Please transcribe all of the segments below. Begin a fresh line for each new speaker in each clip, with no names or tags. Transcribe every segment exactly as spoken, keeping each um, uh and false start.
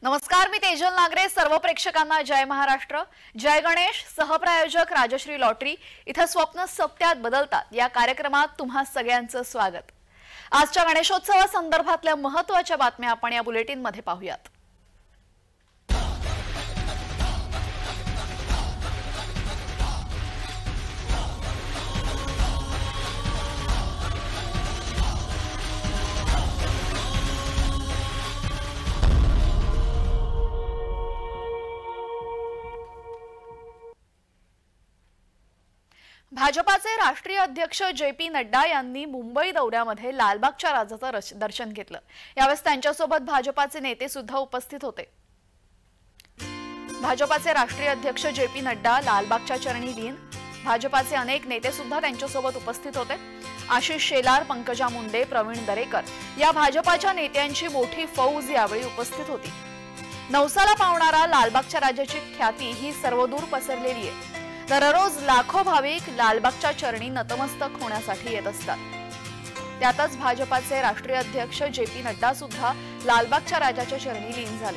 नमस्कार, मी तेजल नागरे. सर्व प्रेक्षकांना जय महाराष्ट्र. जय गणेश. सहप्रायोजक राजश्री लॉटरी इथे स्वप्न सत्यात बदलतात या कार्यक्रमात तुम्हा सगळ्यांचं स्वागत. आजच्या गणेशोत्सवासंदर्भातल्या महत्त्वाच्या बातम्या आपण या बुलेटिन मध्ये पाहूयात. भाजपाचे राष्ट्रीय अध्यक्ष जे पी नड्डा यांनी मुंबई दौऱ्यामध्ये लालबागच्या राजाचं दर्शन घेतलं. यावेळी त्यांच्यासोबत भाजपाचे नेते सुद्धा उपस्थित होते. भाजपाचे राष्ट्रीय अध्यक्ष जे पी नड्डा लालबागच्या चरणी लीन. भाजपाचे अनेक नेते सुद्धा त्यांच्यासोबत उपस्थित होते. आशिष शेलार, पंकजा मुंडे, प्रवीण दरेकर या भाजपाच्या नेत्यांची मोठी फौज यावेळी उपस्थित होती. नवसाला पावणारा लालबागच्या राजाची ख्याती ही सर्वदूर पसरलेली आहे. दररोज लाखो भाविक लालबागच्या चरणी नतमस्तक होण्यासाठी येत असतात. त्यातच भाजपाचे राष्ट्रीय अध्यक्ष जे पी नड्डा सुद्धा लालबागच्या राजाच्या चरणी लीन झाले.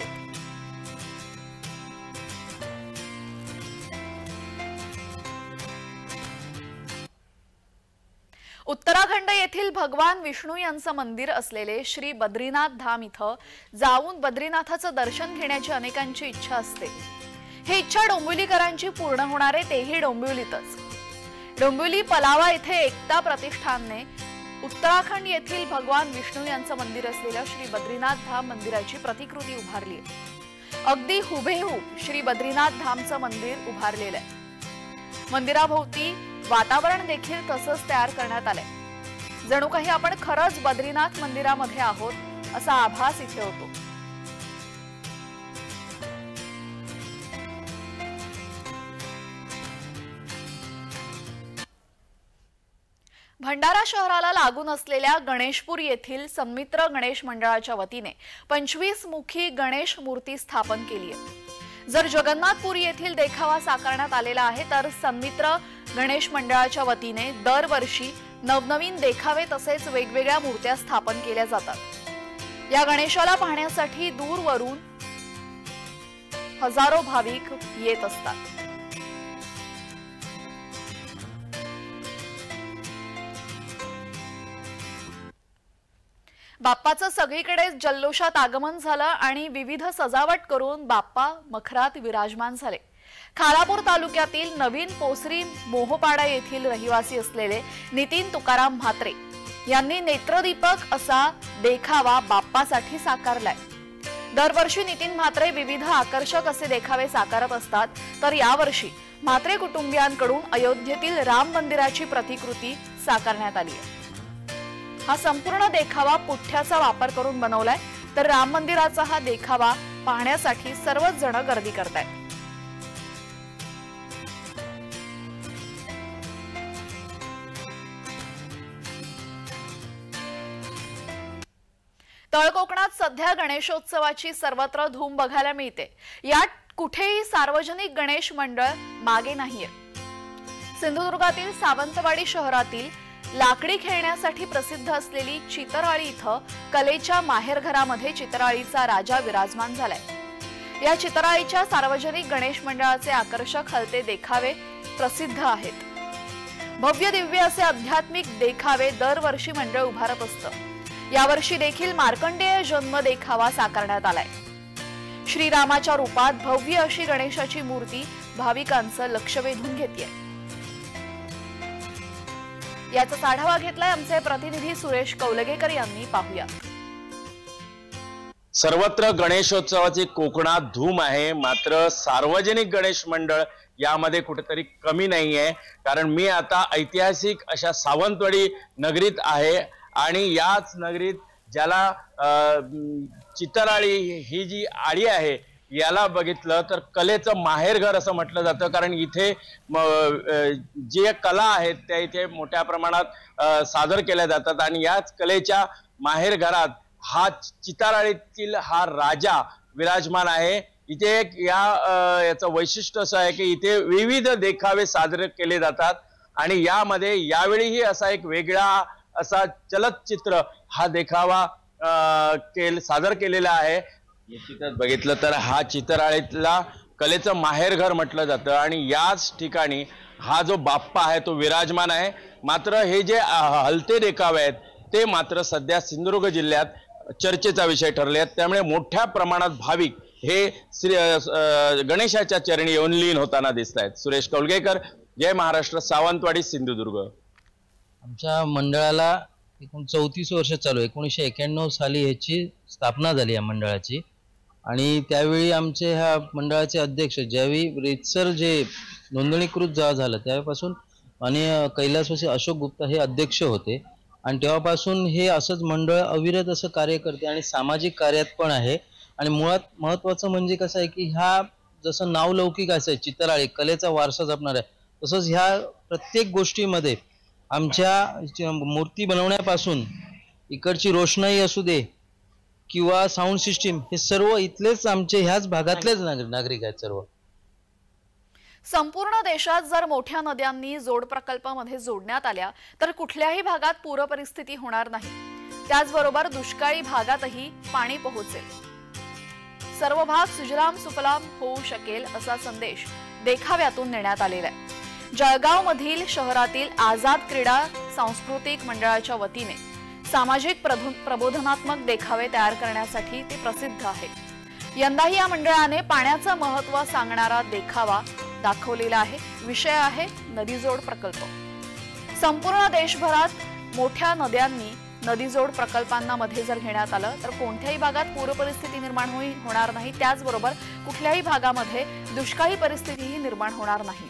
उत्तराखंड येथील भगवान विष्णू यांचं मंदिर असलेले श्री बद्रीनाथ धाम इथं जाऊन बद्रीनाथाचं दर्शन घेण्याची अनेकांची इच्छा असते. ही इच्छा डोंबिवलीकरांची पूर्ण होणार आहे, तेही डोंबिवलीतच. डोंबिवली पलावा येथे एकता प्रतिष्ठानने उत्तराखंड येथील भगवान विष्णू यांचं मंदिर असलेल्या श्री बद्रीनाथ धाम मंदिराची प्रतिकृती उभारली आहे. अगदी हुबेहूब श्री बद्रीनाथ धामचं मंदिर उभारलेलं आहे. मंदिराभोवती वातावरण देखील तसंच तयार करण्यात आलंय. जणू काही आपण खरंच बद्रीनाथ मंदिरामध्ये आहोत असा आभास इथे होतो. भंडारा शहराला लागून असलेल्या गणेशपूर येथील सन्मित्र गणेश मंडळाच्या वतीने पंचवीस मुखी गणेश मूर्ती स्थापन केली आहे. जर जगन्नाथपुरी येथील देखावा साकारण्यात आलेला आहे, तर सन्मित्र गणेश मंडळाच्या वतीने दरवर्षी नवनवीन देखावे तसेच वेगवेगळ्या मूर्त्या स्थापन केल्या जातात. या गणेशाला पाहण्यासाठी दूरवरून हजारो भाविक येत असतात. बाप्पाचं सगळीकडे जल्लोषात आगमन झालं आणि विविध सजावट करून बाप्पा मखरात विराजमान झाले. खालापूर तालुक्यातील नवीन पोसरी मोहपाडा येथील रहिवासी असलेले नितीन तुकाराम म्हात्रे यांनी नेत्रदीपक असा देखावा बाप्पासाठी साकारलाय. दरवर्षी नितीन म्हात्रे विविध आकर्षक असे देखावे साकारत असतात, तर यावर्षी म्हात्रे कुटुंबियांकडून अयोध्येतील राम मंदिराची प्रतिकृती साकारण्यात आली आहे. हा संपूर्ण देखावा पुठ्ठ्याचा वापर करून बनवलाय, तर राम मंदिराचा हा देखावा पाहण्यासाठी सर्वच जण गर्दी करतायत. तळकोकणात सध्या गणेशोत्सवाची सर्वत्र धूम बघायला मिळते. यात कुठेही सार्वजनिक गणेश मंडळ मागे नाहीये. सिंधुदुर्गातील सावंतवाडी शहरातील लाकडी खेळण्यासाठी प्रसिद्ध असलेली चितराळी इथं कलेच्या माहेरघरामध्ये चितराळीचा राजा विराजमान झालाय. या चितराळीच्या सार्वजनिक गणेश मंडळाचे आकर्षक हलते देखावे प्रसिद्ध आहेत. भव्य दिव्य असे आध्यात्मिक देखावे दरवर्षी मंडळ उभारत असतं. यावर्षी देखील मार्कंडेय जन्म देखावा साकारण्यात आलाय. श्रीरामाच्या रूपात भव्य अशी गणेशाची मूर्ती भाविकांचं लक्ष वेधून घेतेय. याचा आढावा घेतलाय आमचे प्रतिनिधी सुरेश कौलगेकर यांनी. पाहूया.
सर्वत्र गणेशोत्सवाची कोकणात धूम आहे, मात्र सार्वजनिक गणेश मंडळ यामध्ये कुठेतरी कमी नाहीये. कारण मी आता ऐतिहासिक अशा सावंतवाडी नगरीत आहे आणि याच नगरीत ज्याला चितराळी ही जी आडी आहे याला बघितलं तर कलेचं माहेरघर असं म्हटलं जातं. कारण इथे जे कला आहेत त्या इथे मोठ्या प्रमाणात सादर केल्या जातात आणि याच कलेच्या माहेरघरात हा चितराळीतील हा राजा विराजमान आहे. इथे एक या याचं वैशिष्ट्य असं आहे की इथे विविध देखावे सादर केले जातात आणि यामध्ये यावेळीही असा एक वेगळा असा चलचित्र हा देखावा केल सादर केलेला आहे. निश्चितच बघितलं तर हा चितराळीतला कलेचं माहेरघर म्हटलं जातं आणि याच ठिकाणी हा जो बाप्पा आहे तो विराजमान आहे। मात्र हे जे हलते देखावे आहेत ते मात्र सध्या सिंधुदुर्ग जिल्ह्यात चर्चेचा विषय ठरले आहेत। त्यामुळे मोठ्या प्रमाणात भाविक हे श्री गणेशाच्या चरणी येऊन लीन होताना दिसत आहेत। सुरेश कौलगेकर, जय महाराष्ट्र, सावंतवाडी, सिंधुदुर्ग।
आमच्या मंडळाला एकूण चौतीस वर्ष चालू, एकोणीसशे एक्क्याण्णव साली याची स्थापना झाली या मंडळाची। आणि त्यावेळी आमचे ह्या मंडळाचे अध्यक्ष ज्यावेळी रेतसर जे नोंदणीकृत जेव्हा झालं त्यावेळेपासून आणि कैलासवासी अशोक गुप्ता हे अध्यक्ष होते आणि तेव्हापासून हे असंच मंडळ अविरत असं कार्य करते आणि सामाजिक कार्यात पण आहे। आणि मुळात महत्त्वाचं म्हणजे कसं आहे की ह्या जसं नावलौकिक असं आहे चितराळी कलेचा वारसा जपणार आहे, तसंच ह्या प्रत्येक गोष्टीमध्ये आमच्या मूर्ती बनवण्यापासून इकडची रोषणाई असू दे किंवा साऊंड सिस्टीम हे सर्व इथलेच आमचे ह्याच भागातलेच नागरिक आहेत सर्व।
संपूर्ण देशात जर मोठ्या नद्यांनी जोड प्रकल्पामध्ये जोडण्यात आल्या तर कुठल्याही भागात पूर परिस्थिती होणार नाही। त्याचबरोबर दुष्काळी भागातही पाणी पोहोचेल, सर्व भाग सुजलाम सुफलाम होऊ शकेल असा संदेश देखाव्यातून देण्यात आलेला आहे। जळगाव मधील शहरातील आझाद क्रीडा सांस्कृतिक मंडळाच्या वतीने सामाजिक प्रबोधनात्मक देखावे तयार करण्यासाठी ते प्रसिद्ध आहे। यंदाही या मंडळाने पाण्याचं महत्त्व सांगणारा देखावा दाखवलेला आहे। विषय आहे नदीजोड प्रकल्प। संपूर्ण देशभरात मोठ्या नद्यांनी नदीजोड प्रकल्पांना मध्ये जर घेण्यात आलं तर कोणत्याही भागात पूर परिस्थिती निर्माण होणार नाही, त्याचबरोबर कुठल्याही भागामध्ये दुष्काळी परिस्थितीही निर्माण होणार नाही।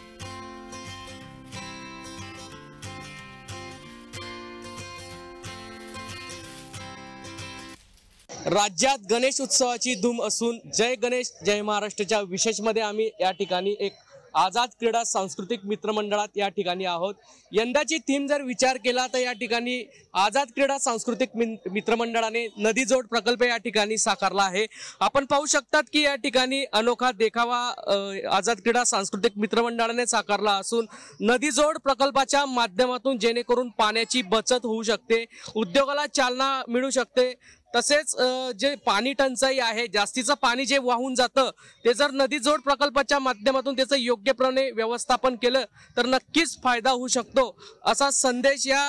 राज्यात गणेश उत्सवाची धूम असून जय गणेश जय महाराष्ट्रच्या विशेषमध्ये आम्ही या ठिकाणी एक आझाद क्रीडा सांस्कृतिक मित्रमंडळात या ठिकाणी आहोत। यंदाची थीम जर विचार केला तर या ठिकाणी आझाद क्रीडा सांस्कृतिक मित्रमंडळाने नदीजोड प्रकल्प या ठिकाणी साकारला आहे। आपण पाहू शकतात की या ठिकाणी अनोखा देखावा आझाद क्रीडा सांस्कृतिक मित्रमंडळाने साकारला असून नदीजोड प्रकल्पाच्या माध्यमातून जेणेकरून पाण्याची बचत होऊ शकते, उद्योगाला चालना मिळू शकते, तसेच जे पाणी टंचाई आहे जास्तीचं पाणी जे वाहून जातं ते जर नदीजोड प्रकल्पाच्या माध्यमातून त्याचं योग्यप्रमाणे व्यवस्थापन केलं तर नक्कीच फायदा होऊ शकतो असा संदेश या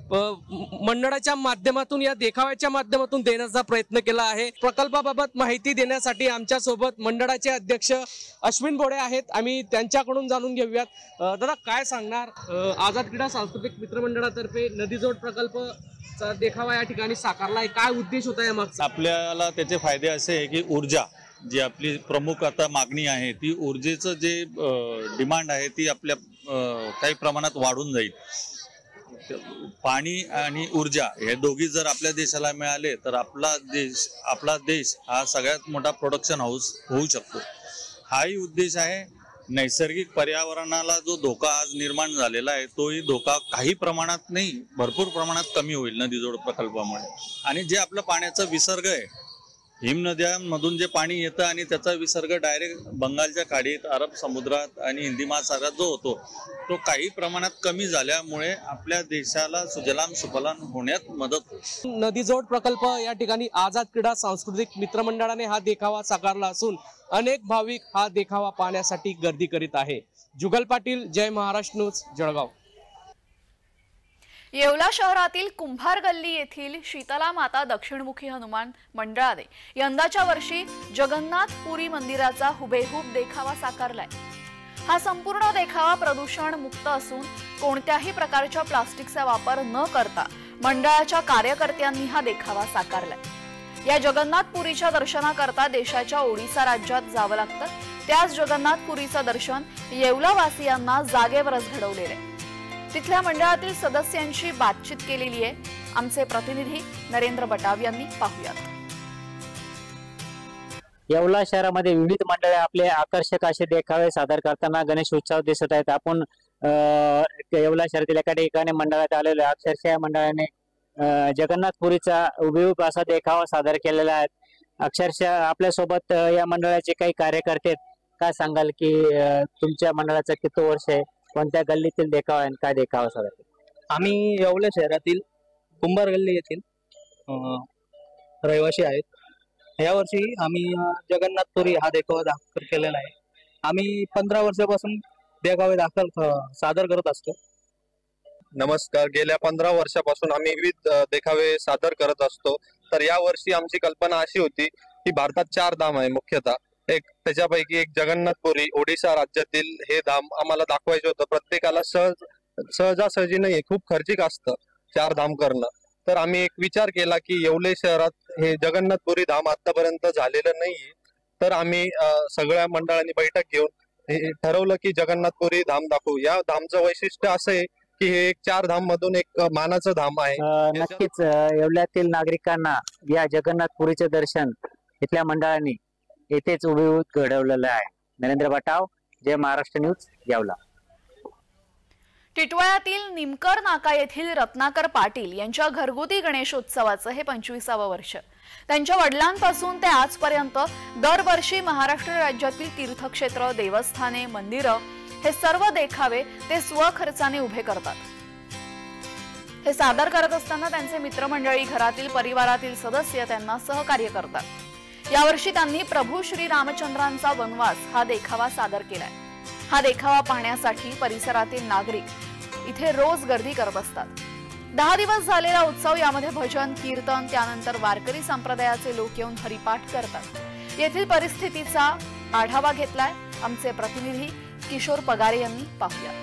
मंडळाच्या माध्यमातून या देखाव्याच्या माध्यमातून देण्याचा प्रयत्न केला आहे। प्रकल्पाबाबत माहिती देण्यासाठी आमच्या सोबत मंडळाचे अध्यक्ष अश्विन बोडे आहेत, आम्ही त्यांच्याकडून जाणून घेऊयात। दादा काय सांगणार, आझाद क्रीडा सांस्कृतिक मित्रमंडळातर्फे नदीजोड प्रकल्प देखावा या ठिकाणी साकारला आहे, काय उद्देश होता या मागचा?
आपल्याला त्याचे फायदे असे आहे की ऊर्जा जी आपली प्रमुख आता मागणी आहे ती ऊर्जेचं जे डिमांड आहे ती आपल्या काही प्रमाणात वाढून जाईल। पाणी आणि ऊर्जा हे दोघी जर आपल्या देशाला मिळाले तर आपला देश आपला देश हा सगळ्यात मोठा प्रोडक्शन हाऊस होऊ शकतो, हाही उद्देश आहे। नैसर्गिक पर्यावरणाला जो धोका आज निर्माण झालेला आहे तोही धोका काही प्रमाणात नाही भरपूर प्रमाणात कमी होईल नदीजोड प्रकल्पामुळे। आणि जे आपलं पाण्याचा विसर्ग आहे हिमनद्यांमधून जे पाणी येतं आणि त्याचा विसर्ग डायरेक्ट बंगालच्या खाडीत, अरब समुद्रात आणि हिंदी महासागरात जो होतो तो काही प्रमाणात कमी झाल्यामुळे आपल्या देशाला सुजलाम सुफलाम होण्यात मदत होईल।
नदीजोड प्रकल्प या ठिकाणी आझाद क्रीडा सांस्कृतिक मित्रमंडळाने हा देखावा साकारला असून अनेक भाविक हा देखावा पाहण्यासाठी गर्दी करीत आहे। जुगल पाटील, जय महाराष्ट्र न्यूज, जळगाव।
येवला शहरातील कुंभार गल्ली येथील शीतला माता दक्षिणमुखी हनुमान मंडळाने यंदाच्या वर्षी जगन्नाथपुरी मंदिराचा हुबेहूब देखावा साकारलाय। हा संपूर्ण देखावा प्रदूषण मुक्त असून कोणत्याही प्रकारच्या प्लास्टिकचा वापर न करता मंडळाच्या कार्यकर्त्यांनी हा देखावा साकारलाय। या जगन्नाथपुरीच्या दर्शनाकरता देशाच्या ओडिसा राज्यात जावं लागतं, त्याच जगन्नाथपुरीचं दर्शन येवलावासियांना जागेवरच घडवलेलं आहे। तिथल्या मंडळातील सदस्यांशी बातचीत केलेली आहे आमचे प्रतिनिधी नरेंद्र बटाव यांनी, पाहूयात।
येवला शहरामध्ये विविध मंडळे आपले आकर्षक असे देखावे सादर करताना गणेश उत्सव दिसत आहेत। आपण येवला शहरातील एका ठिकाणी मंडळात आलेलो आहे। अक्षरशः या मंडळाने जगन्नाथपुरीचा हुबेहूब असा देखावा सादर केलेला आहे। अक्षरशः आपल्या सोबत या मंडळाचे काही कार्यकर्ते, काय सांगाल की तुमच्या मंडळाचं किती वर्ष आहे, कोणत्या गल्लीतील देखावा आहे, काय देखावा सादर केला?
आम्ही येवला शहरातील कुंभार गल्ली येथील रहिवासी आहेत। यावर्षी आम्ही अ, जगन्नाथपुरी हा देखावा दाखल केलेला आहे. आम्ही पंधरा वर्षापासून देखावे दाखल अ, सादर करत असतो.
नमस्कार. गेल्या पंधरा वर्षापासून आम्ही विविध अ, देखावे सादर करत असतो. तर या वर्षी आमची कल्पना अशी होती की भारतात चार धाम आहे मुख्यतः. एक त्याच्यापैकी एक जगन्नाथपुरी ओडिशा राज्यातील हे धाम आम्हाला दाखवायचं होतं. प्रत्येकाला सहज सहजासहजी नाही, खूप खर्चिक असतं चार धाम करणं. तर आम्ही एक विचार केला की येवले शहरात हे जगन्नाथपुरी धाम आतापर्यंत झालेलं नाहीये. तर आम्ही अ, सगळ्या मंडळांनी बैठक घेऊन हे ठरवलं की जगन्नाथपुरी धाम दाखवू. या धामचं वैशिष्ट्य असं आहे की हे एक चार धाम मधून एक मानाचं धाम आहे.
अ, नक्कीच अ, येवल्यातील नागरिकांना या जगन्नाथपुरीचे दर्शन इथल्या मंडळांनी येथेच उभेहून घडवलेलं आहे. नरेंद्र बटाव, जय महाराष्ट्र न्यूज, येवला.
टिटवाळ्यातील निमकर नाका येथील रत्नाकर पाटील यांच्या घरगुती गणेशोत्सवाचं हे पंचवीसावं वर्ष. त्यांच्या वडिलांपासून ते आजपर्यंत दरवर्षी महाराष्ट्र राज्यातील तीर्थक्षेत्र, देवस्थाने, मंदिरं हे सर्व देखावे ते स्वखर्चाने उभे करतात. हे सादर करत असताना त्यांचे मित्रमंडळी, घरातील परिवारातील सदस्य त्यांना सहकार्य करतात. यावर्षी त्यांनी प्रभू श्री रामचंद्रांचा वनवास हा देखावा सादर केलाय. हा देखावा पाहण्यासाठी परिसरातील नागरिक इथे रोज गर्दी करत असतात. दहा दिवस झालेला उत्सव, यामध्ये भजन, कीर्तन, त्यानंतर वारकरी संप्रदायाचे लोक येऊन हरिपाठ करतात. येथील परिस्थितीचा आढावा घेतलाय आमचे प्रतिनिधी किशोर पगारे यांनी. पाहूया.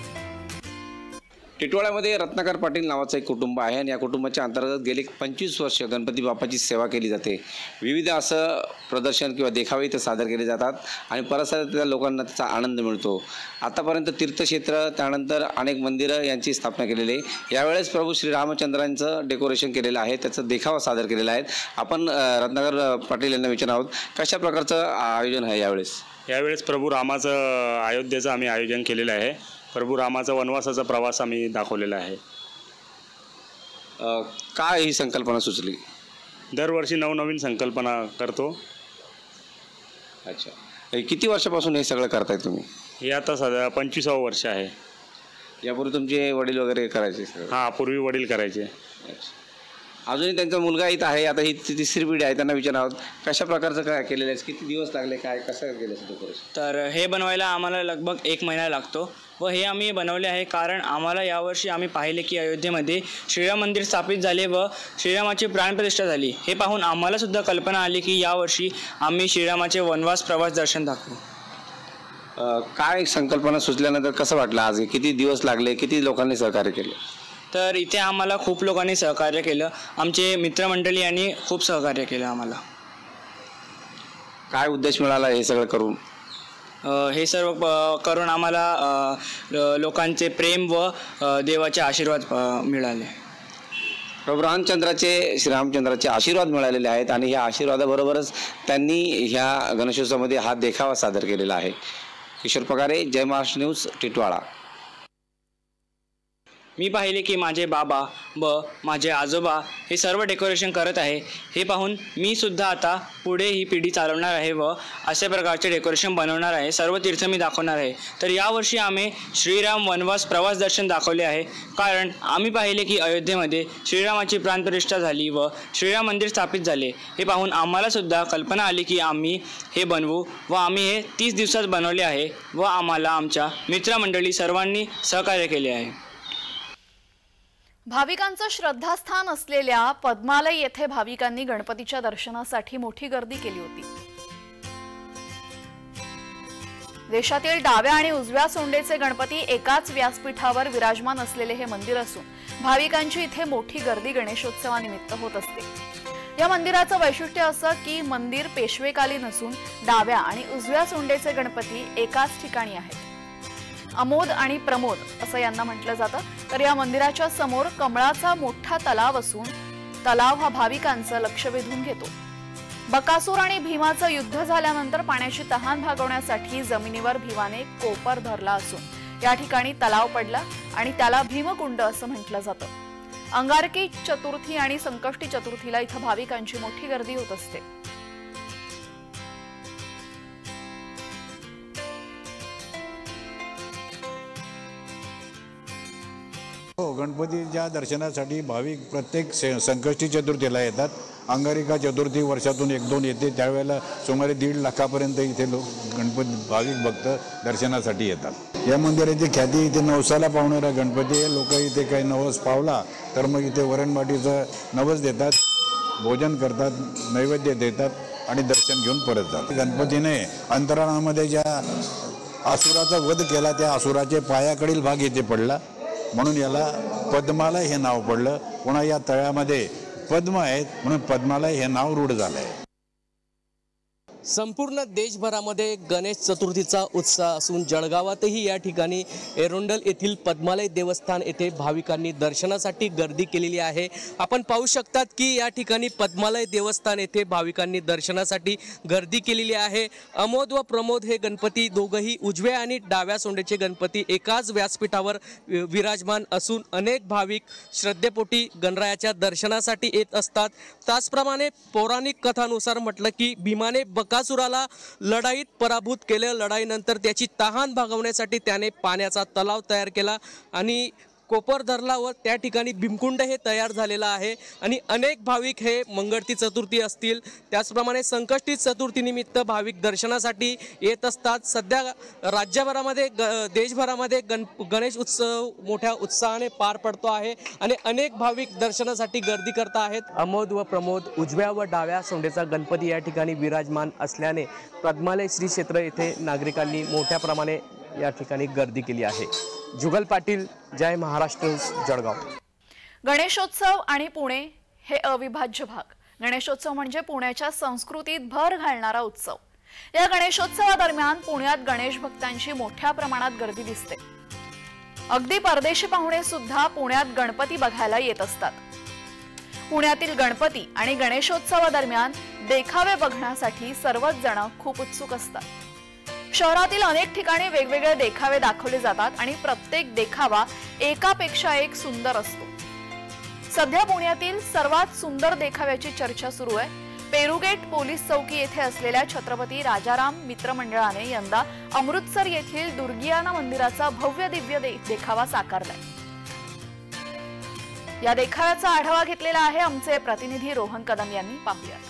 टिटवाळ्यामध्ये रत्नाकर पाटील नावाचं एक कुटुंब आहे आणि या कुटुंबाच्या अंतर्गत गेली पंचवीस वर्ष गणपती बाप्पाची सेवा केली जाते. विविध असं प्रदर्शन किंवा देखावे इथं सादर केले जातात आणि परिसरातल्या लोकांना त्याचा आनंद मिळतो. आतापर्यंत तीर्थक्षेत्र, त्यानंतर अनेक मंदिरं यांची स्थापना केलेली आहे. यावेळेस प्रभू श्री रामचंद्रांचं डेकोरेशन केलेलं आहे, त्याचा देखावा सादर केलेला आहे. आपण रत्नाकर पाटील यांना विचारणार आहोत, कशा प्रकारचं आयोजन आहे यावेळेस?
यावेळेस प्रभू रामाचं अयोध्येचं आम्ही आयोजन केलेलं आहे. प्रभू रामाचा वनवासाचा प्रवास आम्ही दाखवलेला आहे.
काय ही संकल्पना सुचली?
दरवर्षी नवनवीन संकल्पना करतो.
अच्छा, किती वर्षापासून हे सगळं करताय तुम्ही?
हे आता सध्या पंचवीसावं वर्ष आहे.
यापूर्वी तुमचे वडील वगैरे करायचे सगळं?
हां, पूर्वी वडील करायचे.
अच्छा, अजूनही त्यांचा मुलगा इथं आहे, आता ही तिसरी पिढी आहे, त्यांना विचारणार आहोत कशा प्रकारचं काय केलेलं आहे, किती दिवस लागले, काय कसं केलं डेकोरेशन?
तर हे बनवायला आम्हाला लगभग एक महिना लागतो व हे आम्ही बनवले आहे कारण आम्हाला यावर्षी आम्ही पाहिले की अयोध्येमध्ये श्रीराम मंदिर स्थापित झाले व श्रीरामाची प्राणप्रतिष्ठा झाली. हे पाहून आम्हालासुद्धा कल्पना आली की यावर्षी आम्ही श्रीरामाचे वनवास प्रवास दर्शन दाखवू.
काय संकल्पना सुचल्यानंतर कसं वाटलं आज? किती दिवस लागले, किती लोकांनी सहकार्य केले?
तर इथे आम्हाला खूप लोकांनी सहकार्य केलं. आमचे मित्रमंडळी यांनी खूप सहकार्य केलं आम्हाला.
काय उद्देश मिळाला हे सगळं करून?
हे सर्व करून आम्हाला लोकांचे प्रेम व देवाचे आशीर्वाद मिळाले.
प्रभू रामचंद्राचे श्रीरामचंद्राचे आशीर्वाद मिळालेले आहेत आणि ह्या आशीर्वादाबरोबरच त्यांनी ह्या गणेशोत्सवामध्ये हा देखावा सादर केलेला आहे. किशोर पगारे, जय महाराष्ट्र न्यूज, टिटवाळा.
मी पाहिले की माझे बाबा व माझे आजोबा हे सर्व डेकोरेशन करत आहे. हे पाहून मी सुद्धा आता पुढे ही पिढी चालवणार आहे व अशा प्रकारचे डेकोरेशन बनवणार आहे. सर्व तीर्थ मी दाखवणार आहे. तर यावर्षी आम्ही श्रीराम वनवास प्रवास दर्शन दाखवले आहे कारण आम्ही पाहिले की अयोध्येमध्ये श्रीरामाची प्राणप्रतिष्ठा झाली व श्रीराम मंदिर स्थापित झाले. हे पाहून आम्हालासुद्धा कल्पना आली की आम्ही हे बनवू व आम्ही हे तीस दिवसात बनवले आहे व आम्हाला आमच्या मित्रमंडळी सर्वांनी सहकार्य केले आहे.
भाविकांचं श्रद्धास्थान असलेल्या पद्मालय येथे भाविकांनी गणपतीच्या दर्शनासाठी मोठी गर्दी केली होती. देशातील डाव्या आणि उजव्या सोंडेचे गणपती एकाच व्यासपीठावर विराजमान असलेले हे मंदिर असून भाविकांची इथे मोठी गर्दी गणेशोत्सवानिमित्त होत असते. या मंदिराचं वैशिष्ट्य असं की मंदिर पेशवेकालीन असून डाव्या आणि उजव्या सोंडेचे गणपती एकाच ठिकाणी आहेत. अमोद आणि प्रमोद असं यांना म्हटलं जातं. तर या मंदिराच्या समोर कमळाचा मोठा तलाव असून तलाव हा भाविकांचं लक्ष वेधून घेतो. बकासूर आणि भीमाचं युद्ध झाल्यानंतर पाण्याची तहान भागवण्यासाठी जमिनीवर भीमाने कोपर धरला असून या ठिकाणी तलाव पडला आणि त्याला भीमकुंड असं म्हटलं जातं. अंगारकी चतुर्थी आणि संकष्टी चतुर्थीला इथं भाविकांची मोठी गर्दी होत असते.
हो, गणपतीच्या दर्शनासाठी भाविक प्रत्येक संकष्टी चतुर्थीला येतात. अंगारिका चतुर्थी वर्षातून एक दोन येते, त्यावेळेला सुमारे दीड लाखापर्यंत इथे लोक गणपती भाविक भक्त दर्शनासाठी येतात. या मंदिराची ख्याती इथे नवसाला पावणारा गणपती आहे. लोक इथे काही नवस पावला तर मग इथे वरणबाटीचं नवस देतात, भोजन करतात, नैवेद्य देतात आणि दर्शन घेऊन परत जातात. गणपतीने अंतराळामध्ये ज्या असुराचा वध केला त्या असुराचे पायाकडील भाग इथे पडला, म्हणून याला पद्मालय हे नाव पडलं. पुन्हा या तळ्यामध्ये पद्म आहेत म्हणून पद्मालय हे नाव रूढ झालंय.
संपूर्ण देशभरामध्ये गणेश चतुर्थीचा उत्साह असून जळगावातही या ठिकाणी एरोंडल येथील पद्मालय देवस्थान येथे भाविकांनी दर्शनासाठी गर्दी केलेली आहे. आपण पाहू शकतात की या ठिकाणी पद्मालय देवस्थान येथे भाविकांनी दर्शनासाठी गर्दी केलेली आहे. अमोद व प्रमोद हे गणपती दोघंही उजव्या आणि डाव्या सोंडेचे गणपती एकाच व्यासपीठावर विराजमान असून अनेक भाविक श्रद्धेपोटी गणरायाच्या दर्शनासाठी येत असतात. त्याचप्रमाणे पौराणिक कथानुसार म्हटलं की भीमाने बकासुराला लढाईत पराभूत केले. लढाईनंतर त्याची तहान भागवण्यासाठी त्याने पाण्याचा तलाव तयार केला आणि कोपर धरला व त्या ठिकाणी भीमकुंड हे तयार झालेलं आहे. आणि अनेक भाविक हे मंगळती चतुर्थी असतील त्याचप्रमाणे संकष्टी चतुर्थीनिमित्त भाविक दर्शनासाठी येत असतात. सध्या राज्यभरामध्ये ग देशभरामध्ये गण गणेश उत्सव मोठ्या उत्साहाने पार पडतो आहे आणि अनेक भाविक दर्शनासाठी गर्दी करत आहेत. अमोद व प्रमोद उजव्या व डाव्या सोंडेचा गणपती या ठिकाणी विराजमान असल्याने पद्मालय श्री क्षेत्र येथे नागरिकांनी मोठ्या प्रमाणे या ठिकाणी गर्दी केली आहे. जुगल पाटील, जय महाराष्ट्र, जळगाव.
गणेशोत्सव आणि पुणे हे अविभाज्य भाग. गणेशोत्सव म्हणजे पुण्याच्या संस्कृतीत भर घालणारा उत्सव. या गणेशोत्सवादरम्यान पुण्यात गणेश भक्तांची मोठ्या प्रमाणात गर्दी दिसते. अगदी परदेशी पाहुणे सुद्धा पुण्यात गणपती बघायला येत असतात. पुण्यातील गणपती आणि गणेशोत्सवादरम्यान देखावे बघण्यासाठी सर्वच जण खूप उत्सुक असतात. शहरातील अनेक ठिकाणी वेगवेगळे देखावे दाखवले जातात आणि प्रत्येक देखावा एकापेक्षा एक सुंदर असतो. सध्या पुण्यातील सर्वात सुंदर देखाव्याची चर्चा सुरू आहे. पेरुगेट पोलीस चौकी येथे असलेल्या छत्रपती राजाराम मित्र मंडळाने यंदा अमृतसर येथील दुर्गियाना मंदिराचा भव्य दिव्य देखावा साकारलाय. या देखाव्याचा आढावा घेतलेला आहे आमचे प्रतिनिधी रोहन कदम यांनी. पाहूया.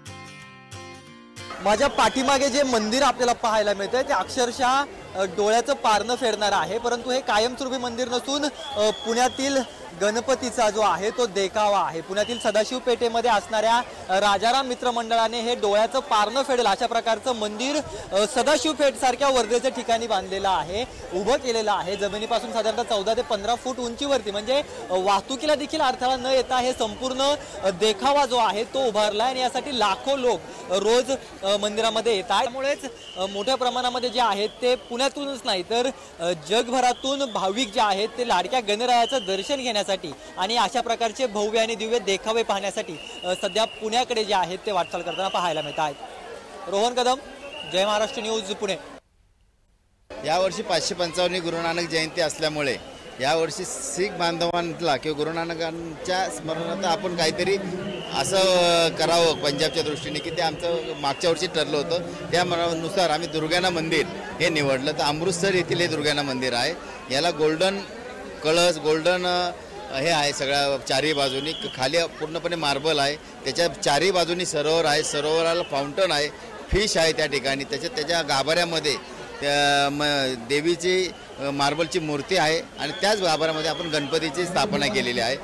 माझ्या पाठीमागे जे मंदिर आपल्याला पाहायला मिळतंय ते अक्षरशः डोळ्याचं पारणं फेडणारं आहे. परंतु हे कायमस्वरूपी मंदिर नसून पुण्यातील गणपतीचा जो आहे तो देखावा आहे. पुण्यातील सदाशिव पेठेमध्ये असणाऱ्या राजाराम मित्र मंडळाने हे डोळ्याचं पारणं फेडेल अशा प्रकारचं मंदिर सदाशिव पेठ सारख्या वर्धेच्या ठिकाणी बांधलेलं आहे, उभं केलेलं आहे. जमिनीपासून साधारणतः चौदा ते पंधरा फूट उंचीवरती, म्हणजे वाहतुकीला देखील अडथळा न येता हे संपूर्ण देखावा जो आहे तो उभारला आणि यासाठी लाखो लोक रोज मंदिरामध्ये येतात. त्यामुळेच मोठ्या प्रमाणामध्ये जे आहेत ते पुण्यातूनच नाही तर जगभरातून भाविक जे आहेत ते लाडक्या गणरायाचं दर्शन घेण्यासाठी आणि अशा प्रकारचे भव्य आणि दिव्य देखावे पाहण्यासाठी सध्या पुण्याकडे जे आहेत ते वाटचाल करताना पाहायला मिळत आहेत. रोहन कदम, जय महाराष्ट्र न्यूज, पुणे.
यावर्षी पाचशे पंचावन्न गुरु नानक जयंती असल्यामुळे यावर्षी शीख बांधवांना किंवा गुरु नानकांच्या स्मरणार्थ आपण काहीतरी असं करावं पंजाबच्या दृष्टीने की ते आमचं मागच्या वर्षी ठरलं होतं. त्यानुसार आम्ही दुर्गाना मंदिर हे निवडलं. तर अमृतसर येथील हे दुर्गाना मंदिर आहे. याला गोल्डन कळस, गोल्डन हे आहे सगळ्या चारही बाजूनी. खाली पूर्णपणे मार्बल आहे, त्याच्या चारही बाजूनी सरोवर आहे, सरोवराला फाउंटन आहे, फिश आहे त्या ठिकाणी. त्याच्या त्याच्या गाभाऱ्यामध्ये त्या म देवीची मार्बलची मूर्ती आहे आणि त्याच गाभाऱ्यामध्ये आपण गणपतीची स्थापना केलेली आहे.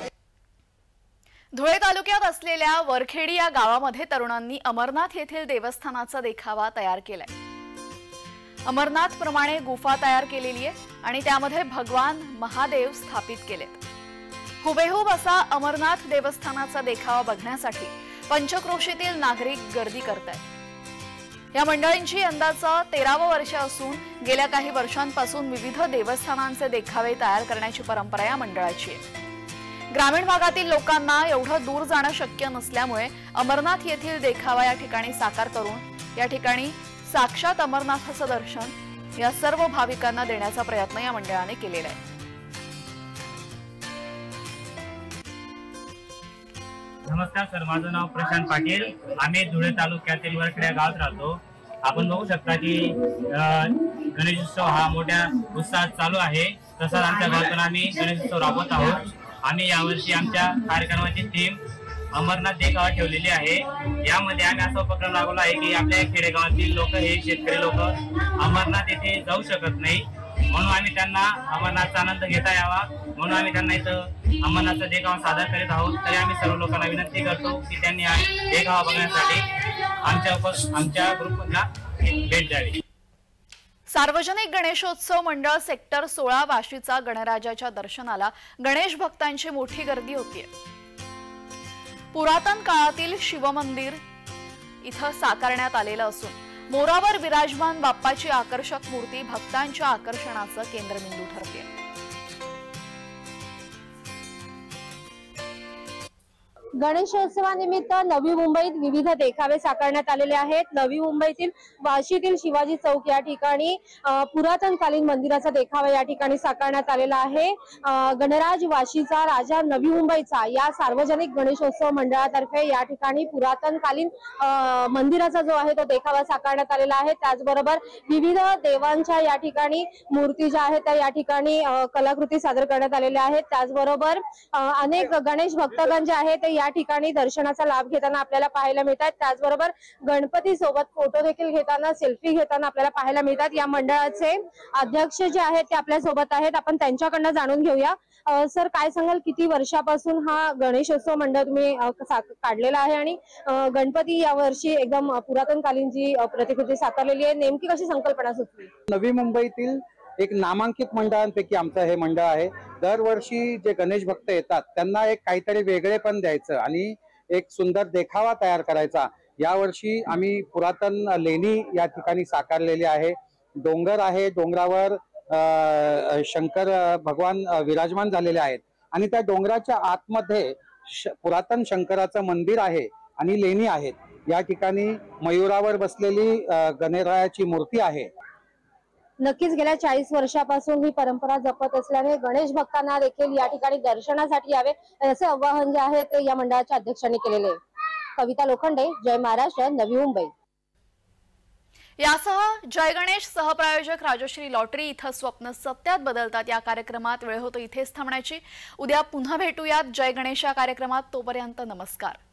धुळे तालुक्यात असलेल्या वरखेडी या गावामध्ये तरुणांनी अमरनाथ येथील देवस्थानाचा देखावा तयार केलाय. अमरनाथ प्रमाणे गुफा तयार केलेली आहे आणि त्यामध्ये भगवान महादेव स्थापित केलेत. हुबेहूब असा अमरनाथ देवस्थानाचा देखावा बघण्यासाठी पंचक्रोशीतील नागरिक गर्दी करतायत. या मंडळींची यंदाचं तेरावं वर्ष असून गेल्या काही वर्षांपासून विविध देवस्थानांचे देखावे तयार करण्याची परंपरा या मंडळाची आहे. ग्रामीण भागातील लोकांना एवढं दूर जाणं शक्य नसल्यामुळे अमरनाथ येथील देखावा या ठिकाणी साकार करून या ठिकाणी साक्षात अमरनाथाचं दर्शन या सर्व भाविकांना देण्याचा प्रयत्न या मंडळाने केलेला आहे.
नमस्कार सर, माझं नाव प्रशांत पाटील. आम्ही धुळे तालुक्यातील वरखेड्या गावात राहतो. आपण बघू शकता की गणेशोत्सव हा मोठ्या उत्साहात चालू आहे. तसंच आमच्या गावातून आम्ही गणेशोत्सव राबवत आहोत. आम्ही यावर्षी आमच्या कार्यक्रमाची थीम अमरनाथ देखावा ठेवलेली आहे। यामध्ये आम्ही असा उपक्रम राबवला आहे की आपल्या खेडेगावातील लोक हे शेतकरी लोक अमरनाथ येथे जाऊ शकत नाही, म्हणून आम्ही त्यांना अमरनाथचा आनंद घेता यावा म्हणून आम्ही त्यांना इथं अमरनाथचा देखावा सादर करीत आहोत। तरी आम्ही सर्व लोकांना विनंती करतो की त्यांनी हा देखावा बघण्यासाठी आमच्या उप आमच्या ग्रुपला भेट द्यावी।
सार्वजनिक गणेशोत्सव मंडळ सेक्टर सोळा वाशीचा गणराजाच्या दर्शनाला गणेश भक्तांची मोठी गर्दी होतीये। पुरातन काळातील शिवमंदिर इथं साकारण्यात आलेलं असून मोरावर विराजमान बाप्पाची आकर्षक मूर्ती भक्तांच्या आकर्षणाचं केंद्रबिंदू ठरते।
गणेशोत्सवानिमित्त नवी मुंबईत विविध देखावे साकारण्यात आलेले आहेत। नवी मुंबईतील वाशीतील शिवाजी चौक या ठिकाणी पुरातन कालीन मंदिराचा देखावा या ठिकाणी साकारण्यात आलेला आहे। गणराज वाशीचा राजा नवी मुंबईचा या सार्वजनिक गणेशोत्सव मंडळातर्फे या ठिकाणी पुरातन कालीन मंदिराचा जो आहे तो देखावा साकारण्यात आलेला आहे। त्याचबरोबर विविध देवांच्या या ठिकाणी मूर्ती ज्या आहेत त्या या ठिकाणी कलाकृती सादर करण्यात आलेल्या आहेत। त्याचबरोबर अनेक गणेश भक्तगण जे आहेत ते या ठिकाणी दर्शनाचा लाभ घेताना आपल्याला पाहायला मिळतात। त्याचबरोबर गणपती सोबत फोटो देखील घेताना सेल्फी घेताना आपल्याला पाहायला मिळतात। या मंडळाचे अध्यक्ष जे आहेत ते आपल्या सोबत आहेत, आपण त्यांच्याकडनं जाणून घेऊया। सर, काय सांगाल, किती वर्षापासून हा गणेशोत्सव मंडळ तुम्ही काढलेला आहे आणि गणपती यावर्षी एकदम पुरातन कालीन जी प्रतिकृती साकारलेली आहे, नेमकी कशी संकल्पना सुचली?
नवी मुंबईतील एक नामांकित मंडळांपैकी आमचं हे मंडळ आहे। दरवर्षी जे गणेश भक्त येतात त्यांना एक काहीतरी वेगळेपण द्यायचं आणि एक सुंदर देखावा तयार करायचा। यावर्षी आम्ही पुरातन लेणी या ठिकाणी साकारलेली आहे। डोंगर आहे, डोंगरावर शंकर भगवान विराजमान झालेले आहेत आणि त्या डोंगराच्या आतमध्ये पुरातन शंकराचं मंदिर आहे आणि लेणी आहेत। या ठिकाणी मयुरावर बसलेली गणरायाची मूर्ती आहे।
नक्कीच गेल्या चाळीस वर्षापासून ही परंपरा जपत असल्याने गणेश भक्तांना देखील या ठिकाणी दर्शनासाठी यावे असे आवाहन जे आहे ते या मंडळाच्या अध्यक्षांनी केलेले आहे। कविता लोखंडे, जय महाराष्ट्र, नवी मुंबई।
यासह जय गणेश सहप्रायोजक राजश्री लॉटरी इथं स्वप्न सत्यात बदलतात या कार्यक्रमात वेळ होतो इथेच थांबण्याची। उद्या पुन्हा भेटूयात जय गणेश या कार्यक्रमात। तोपर्यंत नमस्कार।